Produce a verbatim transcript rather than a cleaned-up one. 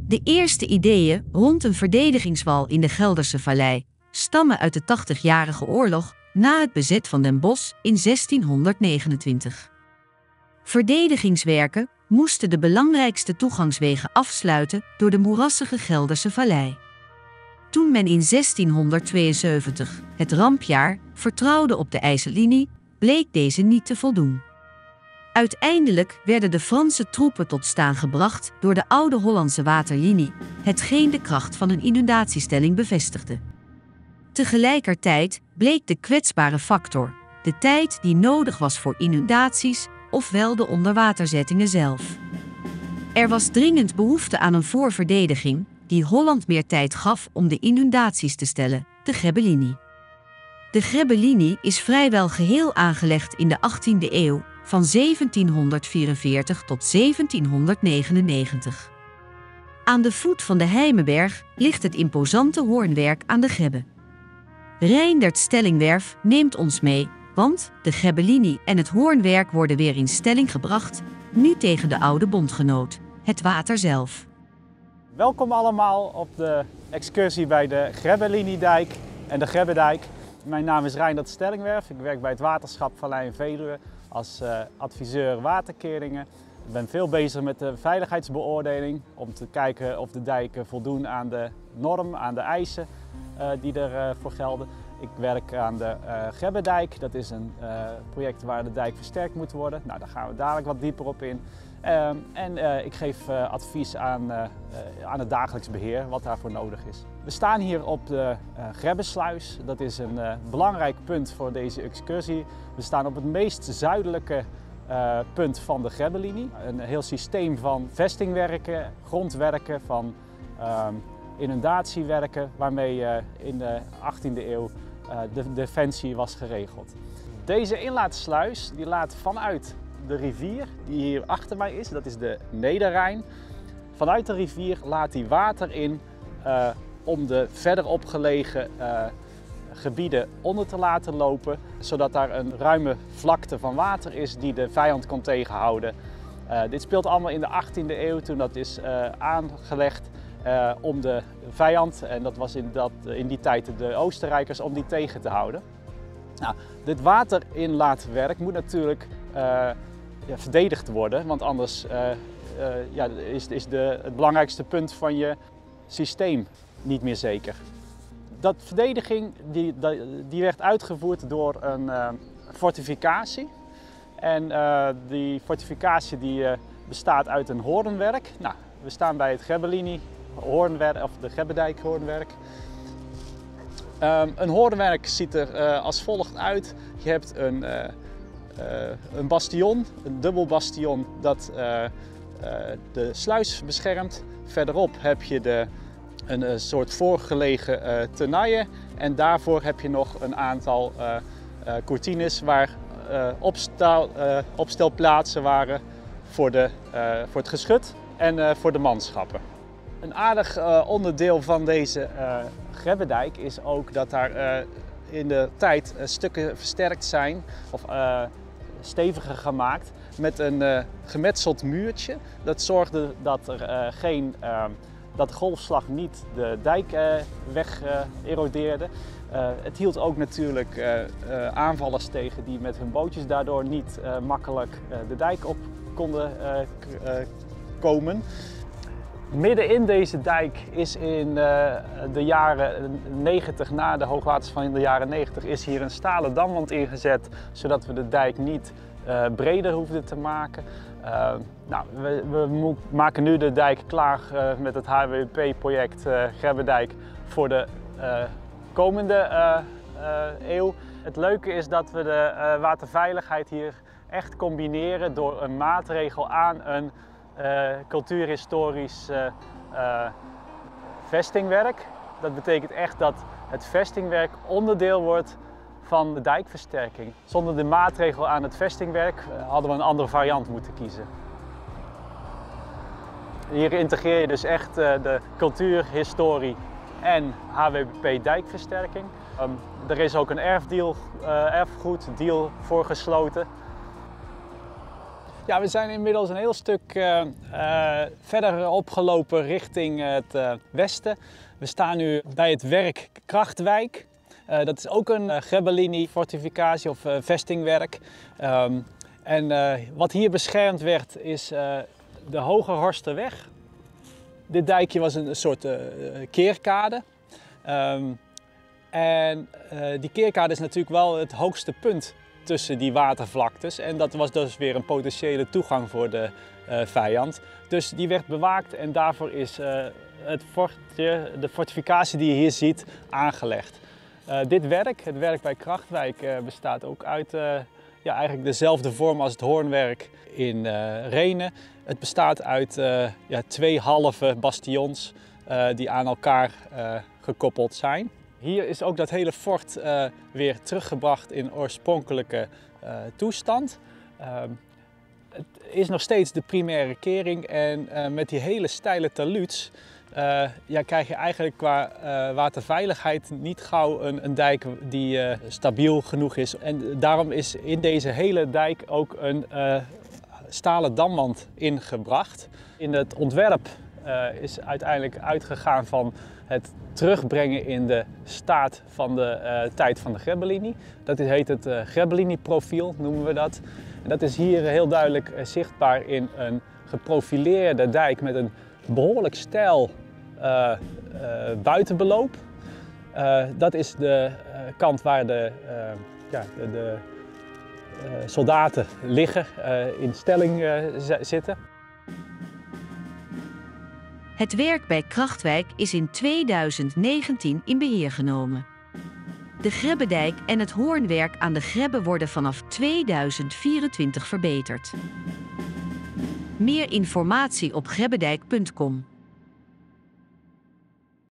De eerste ideeën rond een verdedigingswal in de Gelderse Vallei stammen uit de tachtigjarige oorlog na het bezet van Den Bosch in zestienhonderdnegenentwintig. Verdedigingswerken moesten de belangrijkste toegangswegen afsluiten door de moerassige Gelderse Vallei. Toen men in zestienhonderdtweeënzeventig, het rampjaar, vertrouwde op de IJssellinie, bleek deze niet te voldoen. Uiteindelijk werden de Franse troepen tot staan gebracht door de oude Hollandse waterlinie, hetgeen de kracht van een inundatiestelling bevestigde. Tegelijkertijd bleek de kwetsbare factor, de tijd die nodig was voor inundaties, ofwel de onderwaterzettingen zelf. Er was dringend behoefte aan een voorverdediging die Holland meer tijd gaf om de inundaties te stellen, de Grebbelinie. De Grebbelinie is vrijwel geheel aangelegd in de achttiende eeuw, van zeventienhonderdvierenveertig tot zeventienhonderdnegenennegentig. Aan de voet van de Heimenberg ligt het imposante hoornwerk aan de Grebbe. Reindert Stellingwerf neemt ons mee, want de Grebbelinie en het hoornwerk worden weer in stelling gebracht, nu tegen de oude bondgenoot, het water zelf. Welkom allemaal op de excursie bij de Grebbeliniedijk en de Grebbedijk. Mijn naam is Reindert Stellingwerf, ik werk bij het Waterschap Vallei en Veluwe als uh, adviseur waterkeringen. Ik ben veel bezig met de veiligheidsbeoordeling om te kijken of de dijken voldoen aan de norm, aan de eisen uh, die ervoor uh, gelden. Ik werk aan de uh, Grebbedijk, dat is een uh, project waar de dijk versterkt moet worden. Nou, daar gaan we dadelijk wat dieper op in. Uh, en uh, ik geef uh, advies aan, uh, uh, aan het dagelijks beheer, wat daarvoor nodig is. We staan hier op de uh, Grebbesluis. Dat is een uh, belangrijk punt voor deze excursie. We staan op het meest zuidelijke uh, punt van de Grebbelinie. Een heel systeem van vestingwerken, grondwerken, van uh, inundatiewerken, waarmee uh, in de achttiende eeuw uh, de defensie was geregeld. Deze inlaatsluis die laat vanuit de rivier die hier achter mij is, dat is de Nederrijn. Vanuit de rivier laat hij water in uh, om de verder opgelegen uh, gebieden onder te laten lopen, zodat daar een ruime vlakte van water is die de vijand kon tegenhouden. Uh, dit speelt allemaal in de achttiende eeuw, toen dat is uh, aangelegd uh, om de vijand, en dat was in, dat, in die tijd de Oostenrijkers, om die tegen te houden. Nou, dit waterinlaatwerk moet natuurlijk uh, ja, verdedigd worden, want anders uh, uh, ja, is, is de, het belangrijkste punt van je systeem niet meer zeker. Dat verdediging die, die werd uitgevoerd door een uh, fortificatie. En uh, die fortificatie die, uh, bestaat uit een hoornwerk. Nou, we staan bij het Grebbelinie hoornwerk, of de Grebbedijk hoornwerk. Um, een hoornwerk ziet er uh, als volgt uit. Je hebt een, uh, uh, een bastion, een dubbel bastion dat uh, uh, de sluis beschermt. Verderop heb je de, een, een soort voorgelegen uh, tenaille en daarvoor heb je nog een aantal uh, uh, courtines waar uh, opstel, uh, opstelplaatsen waren voor, de, uh, voor het geschut en uh, voor de manschappen. Een aardig uh, onderdeel van deze uh, Grebbedijk is ook dat daar uh, in de tijd uh, stukken versterkt zijn of uh, steviger gemaakt met een uh, gemetseld muurtje. Dat zorgde dat, er, uh, geen, uh, dat de golfslag niet de dijk uh, weg uh, erodeerde. Uh, het hield ook natuurlijk uh, uh, aanvallers tegen die met hun bootjes daardoor niet uh, makkelijk uh, de dijk op konden uh, uh, komen. Midden in deze dijk is in uh, de jaren negentig, na de hoogwaters van de jaren negentig, is hier een stalen damwand ingezet, zodat we de dijk niet uh, breder hoefden te maken. Uh, nou, we, we maken nu de dijk klaar uh, met het H W P-project uh, Grebbedijk voor de uh, komende uh, uh, eeuw. Het leuke is dat we de uh, waterveiligheid hier echt combineren door een maatregel aan een Uh, cultuurhistorisch uh, uh, vestingwerk. Dat betekent echt dat het vestingwerk onderdeel wordt van de dijkversterking. Zonder de maatregel aan het vestingwerk uh, hadden we een andere variant moeten kiezen. Hier integreer je dus echt uh, de cultuurhistorie en H W P dijkversterking. Um, er is ook een erfdeal, uh, erfgoeddeal voor gesloten. Ja, we zijn inmiddels een heel stuk uh, uh, verder opgelopen richting het uh, westen. We staan nu bij het werk Krachtwijk. Uh, dat is ook een uh, Grebbelini-fortificatie of uh, vestingwerk. Um, en uh, wat hier beschermd werd is uh, de Hogerhorsterweg. Dit dijkje was een, een soort uh, keerkade. Um, en uh, die keerkade is natuurlijk wel het hoogste punt tussen die watervlaktes. En dat was dus weer een potentiële toegang voor de uh, vijand. Dus die werd bewaakt en daarvoor is uh, het fortje, de fortificatie die je hier ziet aangelegd. Uh, dit werk, het werk bij Krachtwijk, uh, bestaat ook uit uh, ja, eigenlijk dezelfde vorm als het hoornwerk in uh, Rhenen. Het bestaat uit uh, ja, twee halve bastions uh, die aan elkaar uh, gekoppeld zijn. Hier is ook dat hele fort uh, weer teruggebracht in oorspronkelijke uh, toestand. Uh, het is nog steeds de primaire kering en uh, met die hele steile taluds uh, ja, krijg je eigenlijk qua uh, waterveiligheid niet gauw een, een dijk die uh, stabiel genoeg is. En daarom is in deze hele dijk ook een uh, stalen damwand ingebracht. In het ontwerp uh, is uiteindelijk uitgegaan van het terugbrengen in de staat van de uh, tijd van de Grebbelini. Dat heet het uh, Grebbelini-profiel, noemen we dat. En dat is hier heel duidelijk uh, zichtbaar in een geprofileerde dijk met een behoorlijk steil uh, uh, buitenbeloop. Uh, dat is de uh, kant waar de, uh, ja, de, de uh, soldaten liggen, uh, in stelling uh, zitten. Het werk bij Krachtwijk is in tweeduizend negentien in beheer genomen. De Grebbedijk en het hoornwerk aan de Grebbe worden vanaf tweeduizend vierentwintig verbeterd. Meer informatie op grebbedijk punt com.